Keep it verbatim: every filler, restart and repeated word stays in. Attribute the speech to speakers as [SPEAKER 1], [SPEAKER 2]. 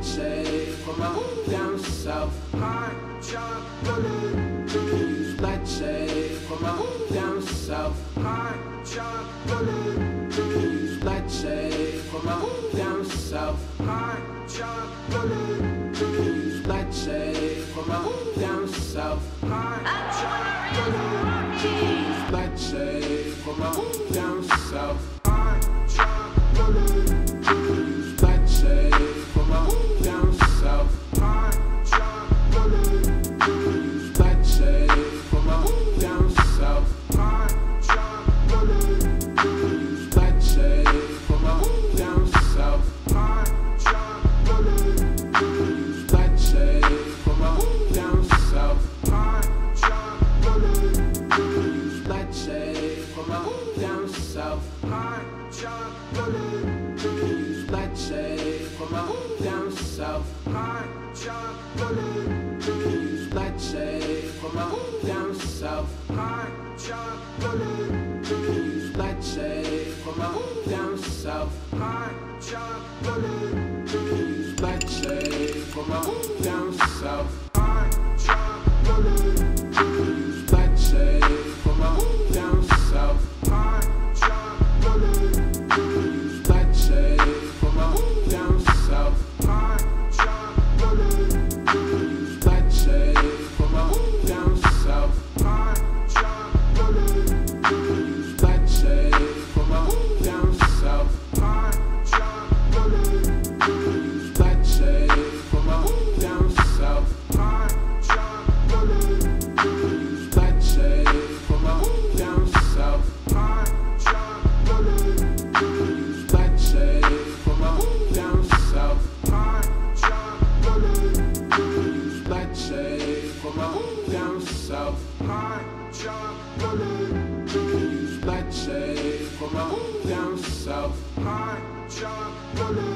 [SPEAKER 1] black shade from out down south. Hot chocolate. You can use black shade from out down south. Hot chocolate. You can use black shade from out down south. Hot chocolate. You can use black shade from out down south. Hot chocolate. You can use black shade from out down south. Hot chocolate. You can use black shade from out down south. Hot chocolate. You can use black shade from out down south. Hot chocolate. You can use black shade from out down south. Hot chocolate. You can use black shade from out down south. Hot chocolate. You can use black shade from out down south. Hot chocolate. You can use black shade from out down south. Hot chocolate. You can use black shade from out down south. Hot chocolate. You can use black shade from out down south. Hot chocolate. You can use black shade from out down south. Hot chocolate. You can use black shade from out down south. Hot chocolate. You can use black shade from out down south. Hot chocolate. You can use black shade from out down south. Hot chocolate. You can use black shade from out down south. Hot chocolate. You can use black shade from out down south. Hot chocolate. You can use black shade from out down south. Hot chocolate. You can use black shade from out down south. Hot chocolate. You can use black shade from out down south. Hot chocolate. You can use black shade from out down south. Hot chocolate.